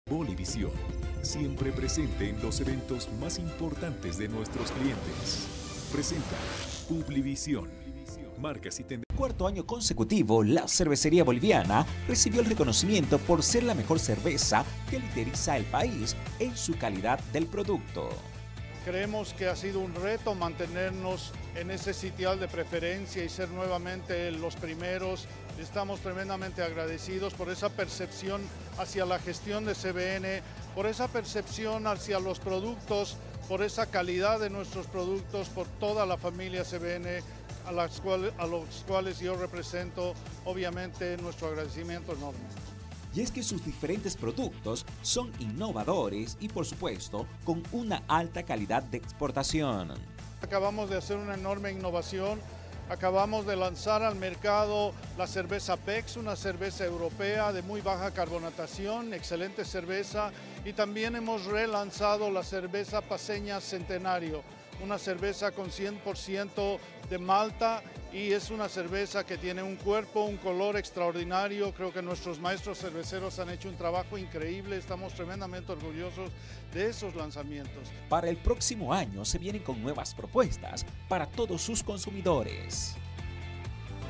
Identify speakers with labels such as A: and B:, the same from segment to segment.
A: Bolivisión, siempre presente en los eventos más importantes de nuestros clientes. Presenta Publivisión. Marcas y tendencias.
B: Cuarto año consecutivo, la cervecería boliviana recibió el reconocimiento por ser la mejor cerveza que lideriza el país en su calidad del producto.
C: Creemos que ha sido un reto mantenernos en ese sitial de preferencia y ser nuevamente los primeros. Estamos tremendamente agradecidos por esa percepción hacia la gestión de CBN, por esa percepción hacia los productos, por esa calidad de nuestros productos, por toda la familia CBN, a los cuales yo represento, obviamente, nuestro agradecimiento enorme.
B: Y es que sus diferentes productos son innovadores y, por supuesto, con una alta calidad de exportación.
C: Acabamos de hacer una enorme innovación. Acabamos de lanzar al mercado la cerveza PEX, una cerveza europea de muy baja carbonatación, excelente cerveza. Y también hemos relanzado la cerveza Paceña Centenario, una cerveza con 100% de malta y es una cerveza que tiene un cuerpo, un color extraordinario. Creo que nuestros maestros cerveceros han hecho un trabajo increíble. Estamos tremendamente orgullosos de esos lanzamientos.
B: Para el próximo año se vienen con nuevas propuestas para todos sus consumidores.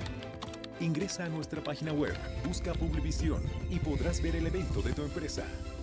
A: Ingresa a nuestra página web, busca Publivisión y podrás ver el evento de tu empresa.